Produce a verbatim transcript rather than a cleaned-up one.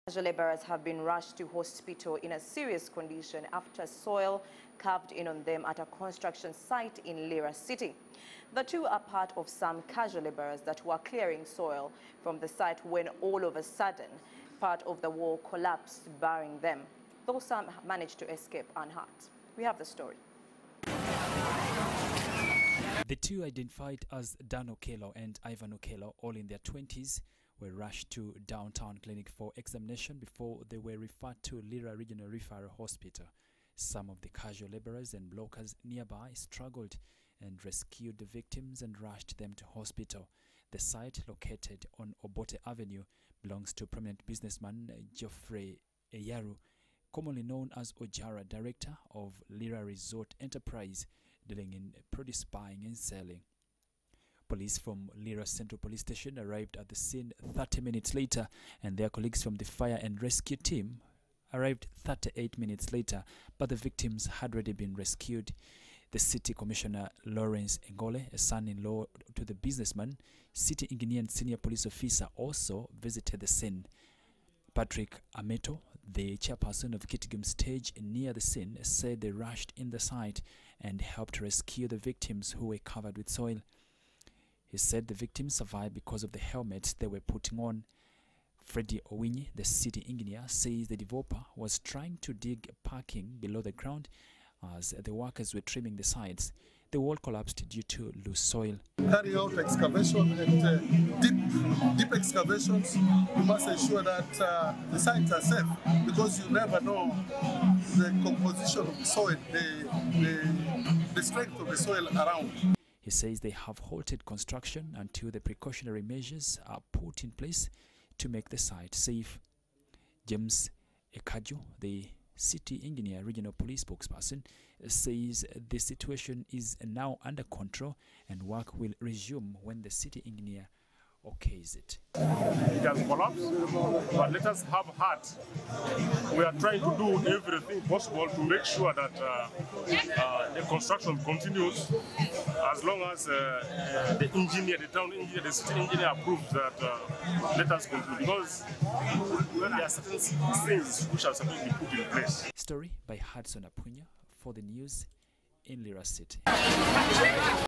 Laborers have been rushed to hospital in a serious condition after soil caved in on them at a construction site in Lira City. The two are part of some casual laborers that were clearing soil from the site when all of a sudden part of the wall collapsed, burying them, though some managed to escape unhurt. We have the story. The two, identified as Dan Okello and Ivan Okello, all in their twenties, were rushed to downtown clinic for examination before they were referred to Lira Regional Referral Hospital. Some of the casual laborers and blockers nearby struggled and rescued the victims and rushed them to hospital. The site, located on Obote Avenue, belongs to prominent businessman Geoffrey Eyaru, commonly known as Ojara, director of Lira Resort Enterprise, dealing in produce buying and selling. Police from Lira Central Police Station arrived at the scene thirty minutes later, and their colleagues from the fire and rescue team arrived thirty-eight minutes later, but the victims had already been rescued. The City Commissioner Lawrence Ngole, a son-in-law to the businessman, city engineer and senior police officer, also visited the scene. Patrick Ameto, the chairperson of Kitgum Stage near the scene, said they rushed in the site and helped rescue the victims who were covered with soil. He said the victims survived because of the helmets they were putting on. Freddie Owinyi, the city engineer, says the developer was trying to dig parking below the ground as the workers were trimming the sides. The wall collapsed due to loose soil. Carry out excavation and uh, deep, deep excavations. You must ensure that uh, the sites are safe, because you never know the composition of the soil, the, the, the strength of the soil around. He says they have halted construction until the precautionary measures are put in place to make the site safe. James Ekajo, the city engineer regional police spokesperson, says the situation is now under control and work will resume when the city engineer okays it. It has collapsed, but let us have heart. We are trying to do everything possible to make sure that uh, uh, the construction continues, as long as uh, uh, the engineer, the town engineer, the city engineer approves that uh, let us continue, because there are certain things which are supposed to be put in place. Story by Hudson Apunya for the news in Lira City.